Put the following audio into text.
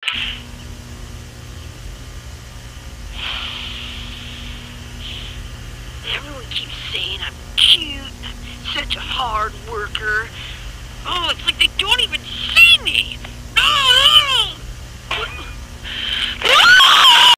Everyone keeps saying I'm cute, I'm such a hard worker. Oh, it's like they don't even